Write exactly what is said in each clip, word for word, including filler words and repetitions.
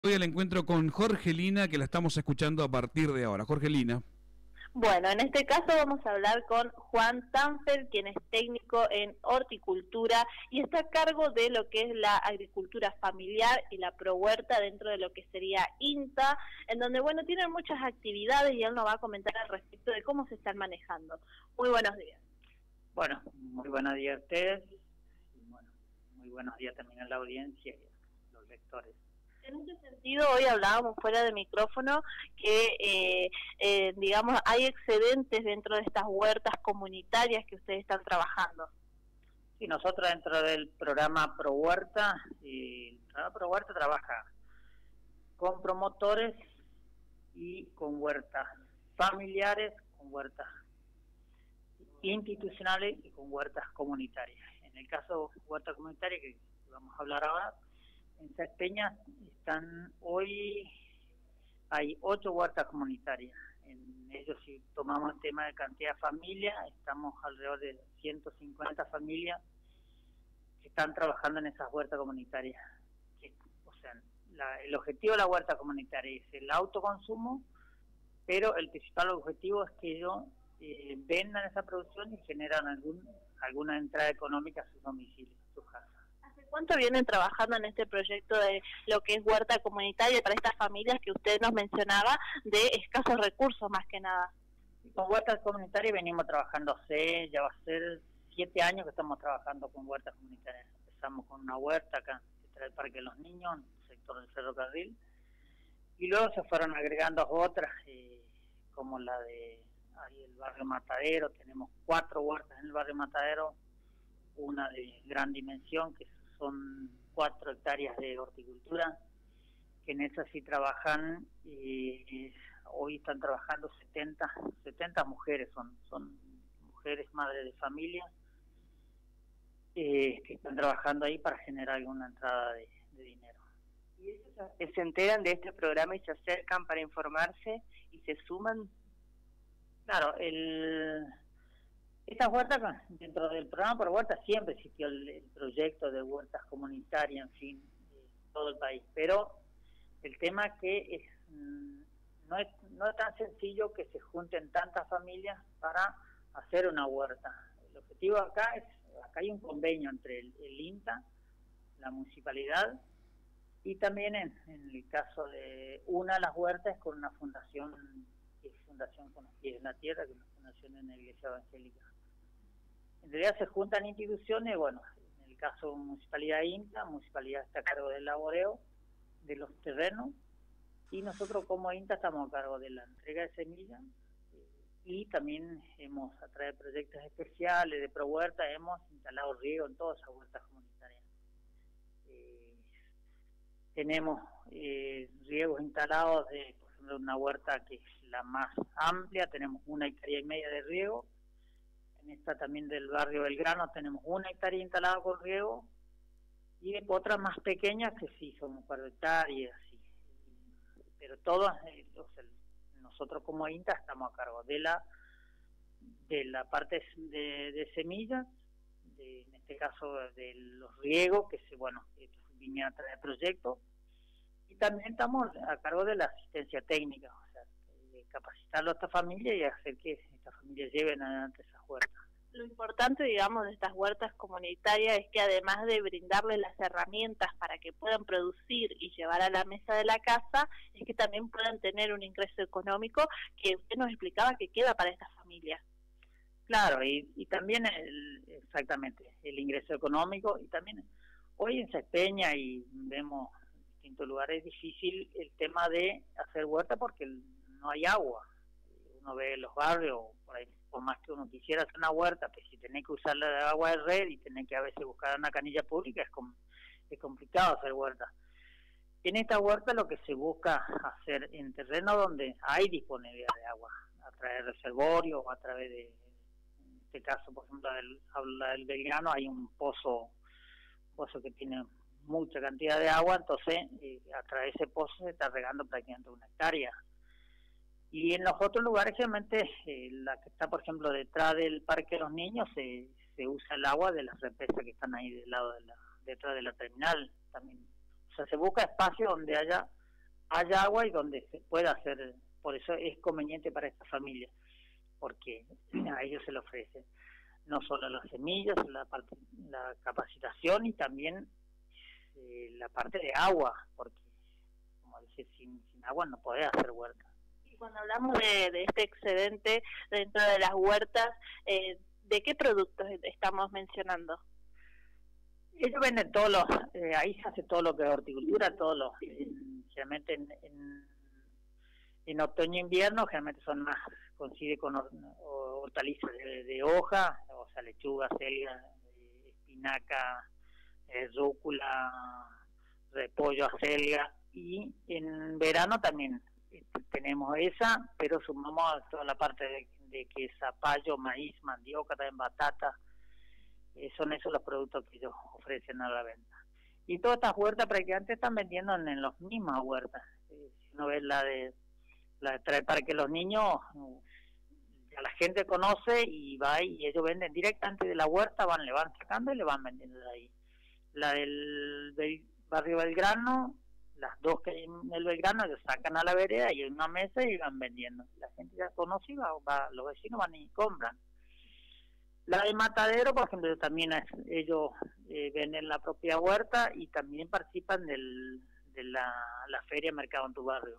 Hoy al encuentro con Jorgelina, que la estamos escuchando a partir de ahora. Jorgelina. Bueno, en este caso vamos a hablar con Juan Tanfer, quien es técnico en horticultura y está a cargo de lo que es la agricultura familiar y la prohuerta dentro de lo que sería INTA, en donde, bueno, tienen muchas actividades y él nos va a comentar al respecto de cómo se están manejando. Muy buenos días. Bueno, muy buenos días a ustedes y bueno, muy buenos días también a la audiencia y a los lectores. En ese sentido, hoy hablábamos fuera de micrófono que, eh, eh, digamos, hay excedentes dentro de estas huertas comunitarias que ustedes están trabajando. Sí, nosotros dentro del programa Pro Huerta, y el programa Pro Huerta trabaja con promotores y con huertas familiares, con huertas institucionales y con huertas comunitarias. En el caso de huerta comunitaria, que vamos a hablar ahora, en Sáenz Peña están hoy, hay ocho huertas comunitarias. En ellos, si tomamos el tema de cantidad de familias, estamos alrededor de ciento cincuenta familias que están trabajando en esas huertas comunitarias. Que, o sea, la, el objetivo de la huerta comunitaria es el autoconsumo, pero el principal objetivo es que ellos eh, vendan esa producción y generan algún, alguna entrada económica a sus domicilios, a sus casas. ¿Hace cuánto vienen trabajando en este proyecto de lo que es huerta comunitaria para estas familias que usted nos mencionaba de escasos recursos más que nada? Con huertas comunitarias venimos trabajando hace, ya va a ser siete años que estamos trabajando con huertas comunitarias. Empezamos con una huerta acá en el Parque de los Niños, en el sector del ferrocarril, y luego se fueron agregando otras, eh, como la de ahí el barrio Matadero. Tenemos cuatro huertas en el barrio Matadero, una de gran dimensión, que son cuatro hectáreas de horticultura, que en esas sí trabajan, y hoy están trabajando setenta, setenta mujeres, son, son mujeres madres de familia, eh, que están trabajando ahí para generar alguna entrada de, de dinero. ¿Y ellos se enteran de este programa y se acercan para informarse y se suman? Claro, el... Estas huertas, dentro del programa por huertas siempre existió el, el proyecto de huertas comunitarias, en fin, en todo el país, pero el tema es que es, no, es, no es tan sencillo que se junten tantas familias para hacer una huerta. El objetivo acá es, acá hay un convenio entre el, el INTA, la municipalidad, y también en, en el caso de una de las huertas con una fundación, que es Fundación con los Pies en la Tierra, que es una fundación en la Iglesia Evangélica. En realidad se juntan instituciones, bueno, en el caso de Municipalidad INTA, Municipalidad está a cargo del laboreo de los terrenos, y nosotros como INTA estamos a cargo de la entrega de semillas, eh, y también hemos, a través de proyectos especiales de Pro Huerta, hemos instalado riego en todas esas huertas comunitarias. Eh, tenemos eh, riegos instalados de, por ejemplo, una huerta que es la más amplia, tenemos una hectárea y media de riego. En esta también del barrio Belgrano tenemos una hectárea instalada con riego, y después otras más pequeñas que sí son un par de hectáreas, sí. Pero todas, eh, o sea, nosotros como INTA estamos a cargo de la de la parte de, de semillas, de, en este caso de los riegos, que se, bueno, viene a través del proyecto, y también estamos a cargo de la asistencia técnica, o sea, de capacitarlo a esta familia y hacer que estas familias lleven adelante esas huertas. Lo importante, digamos, de estas huertas comunitarias es que además de brindarles las herramientas para que puedan producir y llevar a la mesa de la casa, es que también puedan tener un ingreso económico que usted nos explicaba que queda para estas familias. Claro, y, y también el, exactamente el ingreso económico, y también hoy en Sáenz Peña y vemos en distintos lugares es difícil el tema de hacer huerta porque no hay agua. Uno ve los barrios, por ahí, por más que uno quisiera hacer una huerta, pues si tenés que usar la agua de red y tenés que a veces buscar una canilla pública, es, com es complicado hacer huerta. En esta huerta lo que se busca hacer en terreno donde hay disponibilidad de agua, a través de reservorios o a través de, en este caso, por ejemplo, del, del Belgrano, hay un pozo, un pozo que tiene mucha cantidad de agua, entonces eh, a través de ese pozo se está regando prácticamente una hectárea. Y en los otros lugares, realmente, eh, la que está, por ejemplo, detrás del Parque de los Niños, se, se usa el agua de las represas que están ahí del lado de la, detrás de la terminal también. O sea, se busca espacio donde haya haya agua y donde se pueda hacer. Por eso es conveniente para esta familia, porque a ellos se le ofrece no solo las semillas, la, parte, la capacitación y también eh, la parte de agua, porque como dice, sin, sin agua no podés hacer huerta. Y cuando hablamos de, de este excedente dentro de las huertas, eh, ¿de qué productos estamos mencionando? Ellos venden todos los, eh, ahí se hace todo lo que es horticultura, todo lo, eh, generalmente en, en, en otoño e invierno, generalmente son más, coincide con or, hortalizas de, de hoja, o sea, lechuga, selga, eh, espinaca, eh, rúcula, repollo, acelga, y en verano también eh, tenemos esa, pero sumamos toda la parte de, de que es zapallo, maíz, mandioca, también batata. Eh, son esos los productos que ellos ofrecen a la venta. Y todas estas huertas prácticamente están vendiendo en, en las mismas huertas. Eh, si uno ve la de la de traer para que los niños, ya la gente conoce y va y ellos venden directamente de la huerta, van le van sacando y le van vendiendo de ahí. La del, del barrio Belgrano, las dos que hay en el Belgrano, ellos sacan a la vereda y en una mesa y van vendiendo. La gente ya conoce y va, va, los vecinos van y compran. La de Matadero, por ejemplo, también es, ellos eh, venden la propia huerta y también participan del, de la, la feria Mercado en tu Barrio,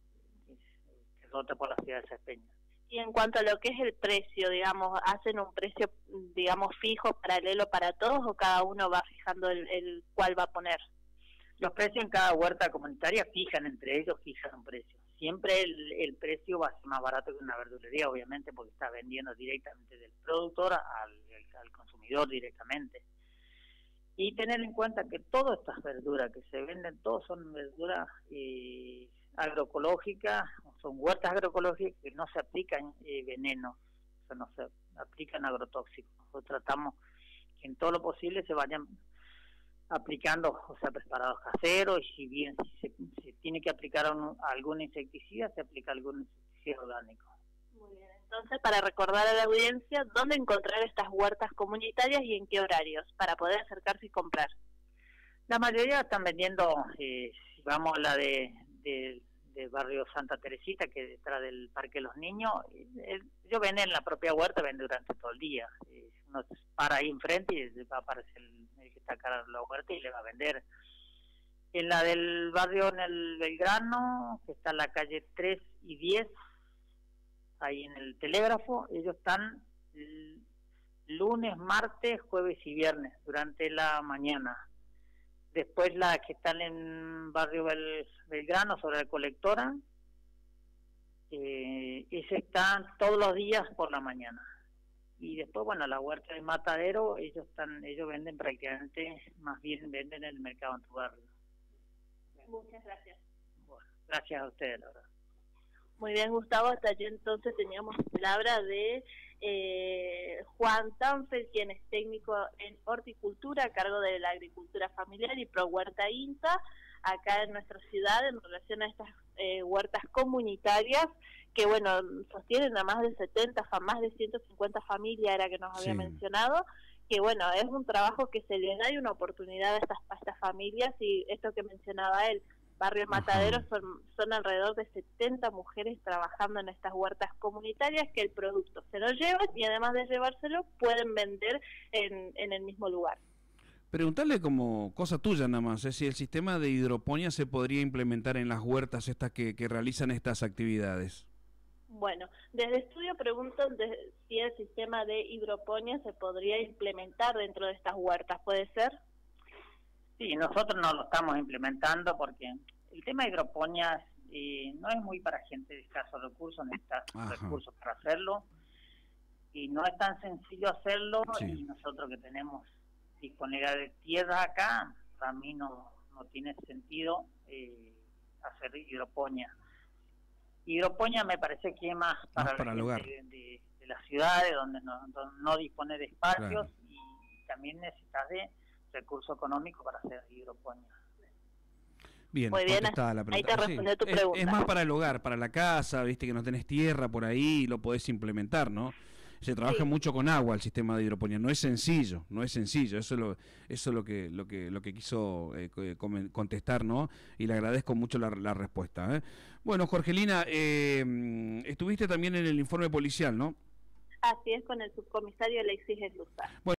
que es rota por la ciudad de Saspeña. Y en cuanto a lo que es el precio, digamos, ¿hacen un precio, digamos, fijo, paralelo para todos o cada uno va fijando el, el cuál va a poner? Los precios en cada huerta comunitaria fijan, entre ellos fijan un precio. Siempre el, el precio va a ser más barato que una verdulería, obviamente, porque está vendiendo directamente del productor al, al consumidor directamente. Y tener en cuenta que todas estas verduras que se venden, todas son verduras eh, agroecológicas, son huertas agroecológicas que no se aplican eh, venenos, o sea, no se aplican agrotóxicos. Nosotros tratamos que en todo lo posible se vayan aplicando, o sea, preparados caseros, y si bien si se, se tiene que aplicar un, algún insecticida, se aplica algún insecticida orgánico. Muy bien, entonces para recordar a la audiencia, ¿dónde encontrar estas huertas comunitarias y en qué horarios para poder acercarse y comprar? La mayoría están vendiendo, eh, si vamos a la de, de, de barrio Santa Teresita, que es detrás del Parque de los Niños, eh, yo venden en la propia huerta, venden durante todo el día. Eh, uno para ahí enfrente y va a aparecer el, el que está acá en la huerta y le va a vender. En la del barrio, en el Belgrano, que está en la calle tres y diez, ahí en el Telégrafo, ellos están lunes, martes, jueves y viernes, durante la mañana. Después la que están en barrio Bel, Belgrano, sobre la Colectora, eh, ese están todos los días por la mañana. Y después, bueno, la huerta de Matadero, ellos están, ellos venden prácticamente, más bien venden en el mercado en tu barrio. Muchas gracias. Bueno, gracias a ustedes, la verdad. Muy bien, Gustavo, hasta allí entonces teníamos palabra de eh, Juan Tanfer, quien es técnico en horticultura a cargo de la agricultura familiar y Pro Huerta INTA, acá en nuestra ciudad, en relación a estas eh, huertas comunitarias que, bueno, sostienen a más de setenta, más de ciento cincuenta familias, era que nos había sí. mencionado, que, bueno, es un trabajo que se le da y una oportunidad a estas, a estas familias, y esto que mencionaba él, Barrio Matadero, son, son alrededor de setenta mujeres trabajando en estas huertas comunitarias que el producto se lo llevan y además de llevárselo pueden vender en, en el mismo lugar. Preguntarle como cosa tuya nada más, es si el sistema de hidroponía se podría implementar en las huertas estas que, que realizan estas actividades. Bueno, desde el estudio preguntan de, si el sistema de hidroponía se podría implementar dentro de estas huertas, ¿puede ser? Sí, nosotros no lo estamos implementando porque el tema de hidroponía eh, no es muy para gente de escasos recursos, necesita recursos para hacerlo, y no es tan sencillo hacerlo, sí. Y nosotros que tenemos disponibilidad de tierra acá, para mí no, no tiene sentido eh, hacer hidroponía. Hidroponía me parece que es más para, más para la gente de, de, de las ciudades, donde no, donde no dispone de espacios, claro. y, y también necesitas de recurso económico para hacer hidroponía. Bien, muy bien, la pregunta. Ahí te respondió sí, tu es, pregunta. Es más para el hogar, para la casa, viste que no tenés tierra por ahí, lo podés implementar, ¿no? se trabaja Sí. mucho con agua el sistema de hidroponía, no es sencillo, no es sencillo, eso es lo, eso es lo que, lo que, lo que quiso eh, contestar, ¿no? Y le agradezco mucho la, la respuesta, ¿eh? Bueno, Jorgelina, eh, estuviste también en el informe policial, ¿no? Así es, con el subcomisario Alexis Esluza. Bueno.